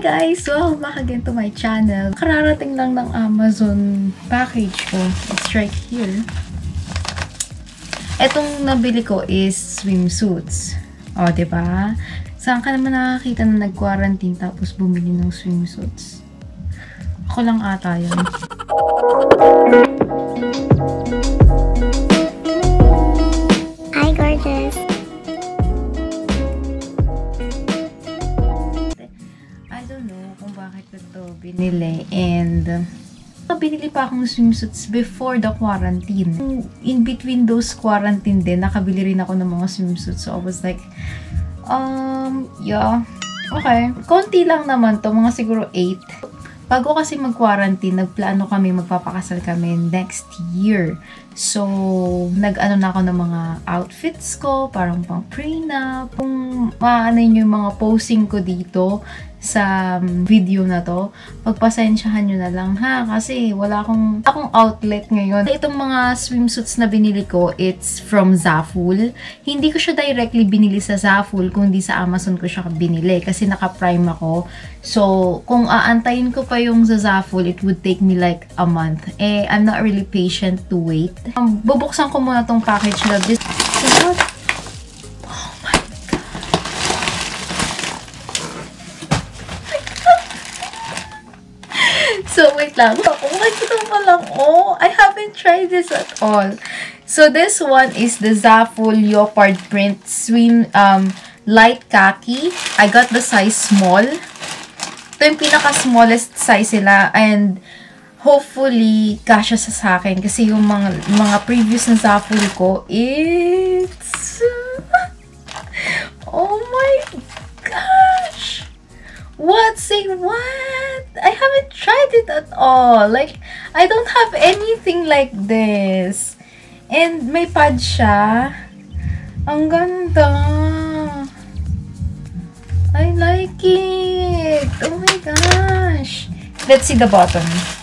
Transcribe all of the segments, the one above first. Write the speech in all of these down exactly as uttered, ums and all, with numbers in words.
guys! Welcome back again to my channel. Kararating lang ng Amazon package ko. It's right here. Etong nabili ko is swimsuits. O, diba? Saan ka naman nakakita na nag-quarantine tapos bumili ng swimsuits? Ako lang ata yun. Hi, gorgeous! Bakit ko ito binili, and uh, binili pa akong swimsuits before the quarantine. In between those quarantine din, nakabili rin ako ng mga swimsuits. So I was like, um, yeah, okay. Konti lang naman to, mga siguro eight. Bago kasi mag-quarantine, nagplano kami, magpapakasal kami next year. So, nag-ano na ako ng mga outfits ko, parang pang prenup. Kung maano yung mga posing ko dito sa video na to, pagpasensyahan nyo na lang ha, kasi wala akong, akong outlet ngayon. Itong mga swimsuits na binili ko, it's from Zaful. Hindi ko siya directly binili sa Zaful, kundi sa Amazon ko siya binili, kasi naka-prime ako. So, kung aantayin ko pa yung sa Zaful, it would take me like a month. Eh, I'm not really patient to wait. Um, bubuksan ko muna tong package na this. So, wait lang. Oh, makikita pa lang. Oh, I haven't tried this at all. So, this one is the Zaful Leopard Print Swim um, Light Khaki. I got the size small. Ito yung pinaka-smallest size sila. And, hopefully, kasya sa sa akin. Kasi yung mga, mga previous na Zaful ko, it's... oh my gosh! What? Say what? I haven't tried it at all. Like, I don't have anything like this. And may pad siya. Ang ganda. I like it. Oh my gosh. Let's see the bottom.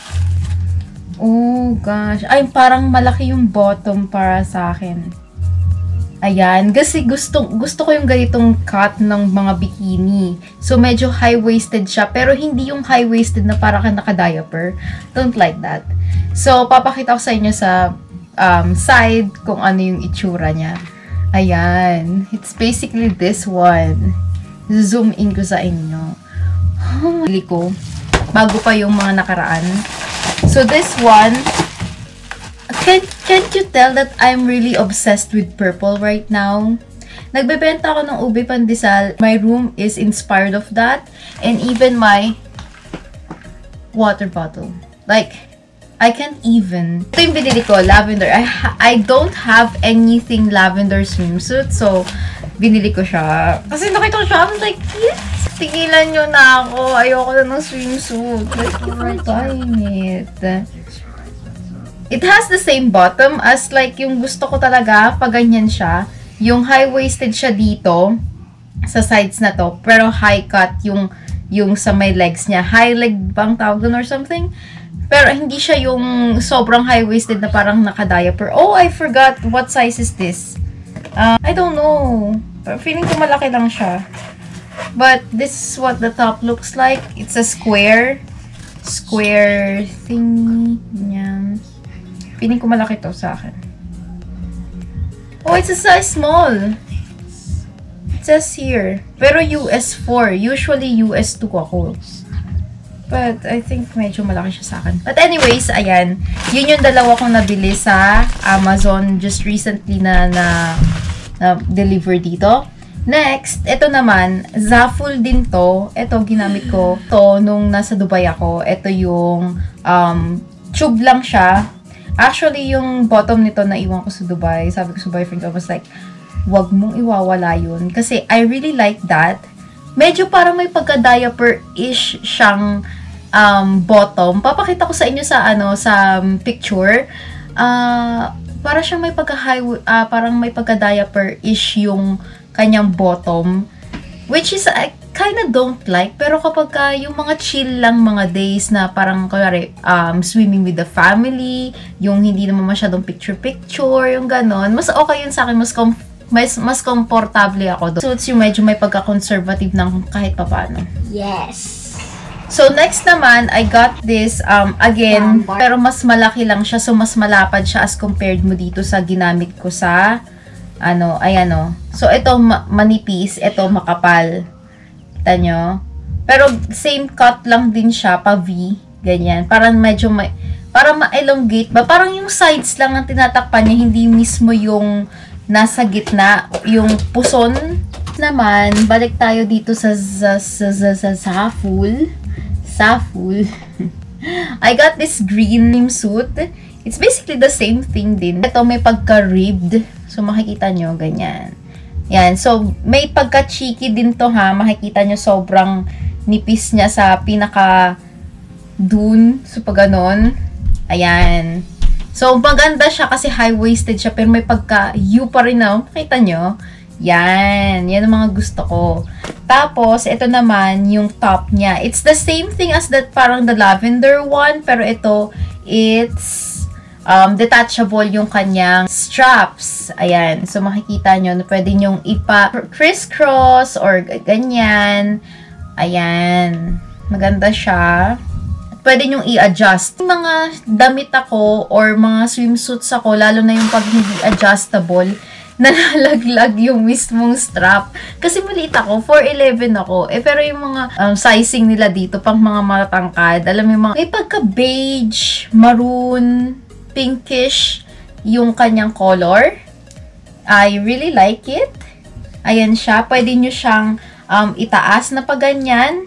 Oh gosh. Ay, parang malaki yung bottom para sa akin. Ayan, kasi gusto, gusto ko yung ganitong cut ng mga bikini. So, medyo high-waisted siya. Pero hindi yung high-waisted na para ka naka-diaper. Don't like that. So, papakita ko sa inyo sa um, side kung ano yung itsura niya. Ayan. It's basically this one. Zoom in ko sa inyo. Oh, ko. Bago pa yung mga nakaraan. So, this one... Can't, can't you tell that I'm really obsessed with purple right now? Nagbebenta ako ng ube pandesal. My room is inspired of that. And even my water bottle. Like, I can't even. Ito yung binili ko, lavender. I, ha I don't have anything lavender swimsuit. So, binili ko siya. Kasi nakita ko siya, I was like, yes! Tigilan nyo na ako. Ayoko na ng swimsuit. Like, I'm buying it. It has the same bottom as like yung gusto ko talaga pag ganyan siya. Yung high-waisted siya dito sa sides na to. Pero high cut yung, yung sa may legs niya. High leg bang tawag dun or something? Pero hindi siya yung sobrang high-waisted na parang naka-diaper. Oh, I forgot. What size is this? Uh, I don't know. Feeling ko malaki lang siya. But this is what the top looks like. It's a square. Square thingy. Yan. Piling ko malaki to sa akin. Oh, it's a size small. It says here. Pero U S four. Usually U S two ako. But I think medyo malaki siya sa akin. But anyways, ayan. Yun yung dalawa kong nabili sa Amazon just recently na na, na deliver dito. Next, ito naman, Zaful din to. Ito, ginamit ko. To, nung nasa Dubai ako. Ito yung um, tube lang siya. Actually, yung bottom nito na iwan ko sa Dubai, sabi ko sa boyfriend ko, was like, wag mong iwawala yun. Kasi I really like that. Medyo parang may pagka-diaper-ish siyang um, bottom. Papakita ko sa inyo sa, ano, sa um, picture. Uh, para siyang may pagka-high, uh, parang may pagka-diaper-ish yung kanyang bottom. Which is, I kinda don't like. Pero kapag ka, yung mga chill lang mga days na parang, kaya um, swimming with the family, yung hindi naman masyadong picture-picture, yung ganon, mas okay yun sa akin, mas, com mas, mas komportable ako doon. So, it's yung medyo may pagka-conservative ng kahit papaano. Yes! So, next naman, I got this, um, again, pero mas malaki lang siya. So, mas malapad siya as compared mo dito sa ginamit ko sa, ano, ayan o. So, ito ma manipis, ito makapal. Kita nyo? Pero, same cut lang din siya, pa V. Ganyan. Parang medyo may, parang ma-elongate ba? Parang yung sides lang ang tinatakpan niya, hindi mismo yung nasa gitna, yung puson. Naman, balik tayo dito sa sa sa, sa, sa Zaful. Zaful. I got this green swimsuit. It's basically the same thing din. Ito may pagka-ribbed. So, makikita nyo, ganyan. Yan. So, may pagka-cheeky din to ha. Makikita nyo sobrang nipis niya sa pinaka dun. So, pag ganon. Ayan. So, maganda siya kasi high-waisted siya. Pero may pagka-U pa rin na. Makita nyo? Yan. Yan ang mga gusto ko. Tapos, ito naman, yung top niya. It's the same thing as that parang the lavender one. Pero ito, it's um, detachable yung kanyang straps. Ayan. So, makikita nyo na pwede nyong ipa-crisscross or ganyan. Ayan. Maganda siya. Pwede nyong i-adjust. Yung mga damit ako or mga swimsuits ako, lalo na yung pag hindi adjustable, nalalaglag yung mismong strap. Kasi maliit ako, four eleven ako. Eh, pero yung mga um, sizing nila dito, pang mga matatangkad, alam mo yung mga, may pagka-beige, maroon, pinkish, yung kanyang color. I really like it. Ayan siya. Pwede nyo siyang um, itaas na paganyan.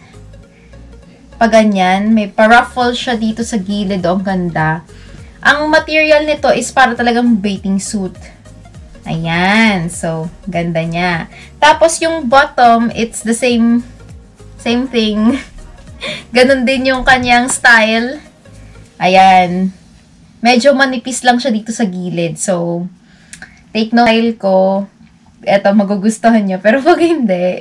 Paganyan. May pa-ruffle siya dito sa gilid. O, ang ganda. Ang material nito is para talagang bathing suit. Ayan. So, ganda niya. Tapos, yung bottom, it's the same same thing. Ganon din yung kanyang style. Ayan. Medyo manipis lang siya dito sa gilid. So, take note style ko. Eto, magugustuhan niyo. Pero pag hindi.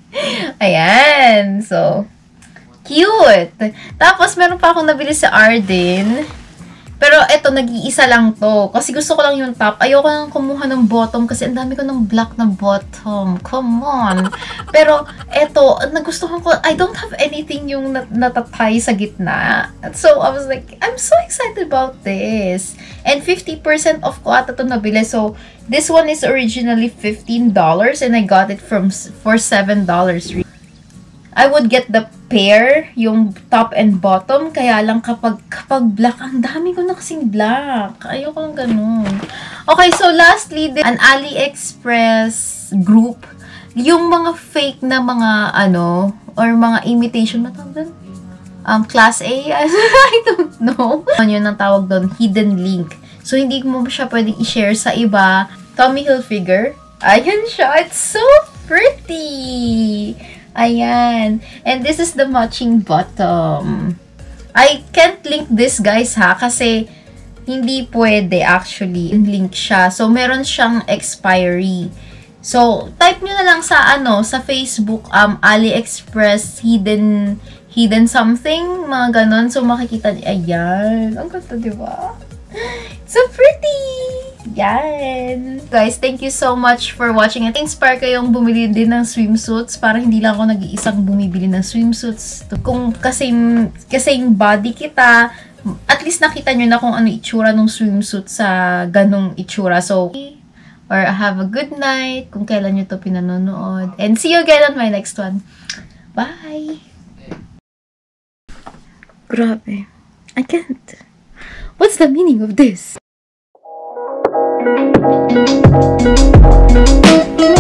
Ayan. So, cute! Tapos, meron pa akong nabili sa Ardene. Pero, eto, nag-iisa lang to. Kasi gusto ko lang yung top. Ayoko lang kumuha ng bottom kasi ang dami ko ng black na bottom. Come on! Pero, eto, nagustuhan ko. I don't have anything yung nat natatay sa gitna. So, I was like, I'm so excited about this. And fifty percent off ko ata ito nabili. So, this one is originally fifteen dollars and I got it from for seven dollars. I would get the pair, yung top and bottom. Kaya lang kapag, kapag black, ang dami ko na kasing black. Ayoko lang ganun. Okay, so lastly, an AliExpress group. Yung mga fake na mga, ano, or mga imitation, matawag doon? Um, class A? I don't know. Ano yun ang tawag doon? Hidden link. So, hindi mo siya pwedeng i-share sa iba. Tommy Hilfiger. Ayan siya. It's so pretty! Ayan. And this is the matching bottom. I can't link this, guys, ha? Kasi hindi pwede, actually. Link siya. So, meron siyang expiry. So, type nyo na lang sa, ano, sa Facebook, um, AliExpress, hidden, hidden something, mga ganon. So, makikita nyo. Ayan. Ang ganda, diba? So pretty! Yan! Guys, thank you so much for watching. At inspire kayong bumili din ng swimsuits para hindi lang ako nag-iisang bumibili ng swimsuits. Kung kasing, kasing body kita, at least nakita nyo na kung ano itsura ng swimsuit sa ganong itsura. So, or have a good night kung kailan nyo to pinanonood. And see you again on my next one. Bye! Grabe. I can't. What's the meaning of this?